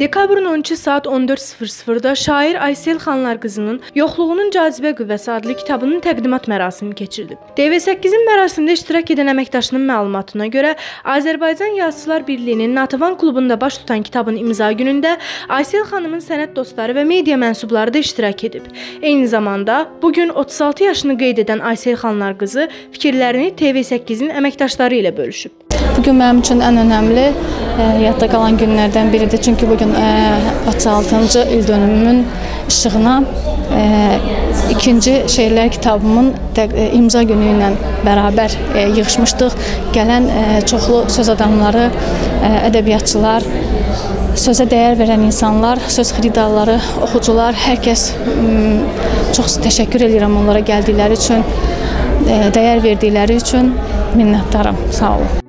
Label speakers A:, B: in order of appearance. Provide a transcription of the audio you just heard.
A: Dekabrın 12 saat 14:00-da şair Aysel Xanlarqızının Yoxluğunun Cazibə Qüvvəsi adlı kitabının təqdimat mərasimi keçirilib. TV8-in mərasimdə iştirak edən əməkdaşının məlumatına görə Azərbaycan Yazıçılar Birliyinin Natavan klubunda baş tutan kitabın imza günündə Aysel xanımın sənət dostları və media mənsubları da iştirak edib. Eyni zamanda bugün 36 yaşını qeyd edən Aysel Xanlarqızı fikirlərini TV8-in əməkdaşları ilə bölüşüb.
B: Bugün mənim üçün ən önəmli, yadda qalan günlərdən biridir. Çünki bugün 36-cı il dönümümün işığına ikinci şeirlər kitabımın imza günü ilə bərabər yığışmışdıq. Gələn çoxlu söz adamları, ədəbiyyatçılar, sözə dəyər verən insanlar, söz xiridarları, oxucular, hər kəs çox təşəkkür edirəm onlara gəldikləri üçün, dəyər verdikləri üçün minnətdaram. Sağ olun.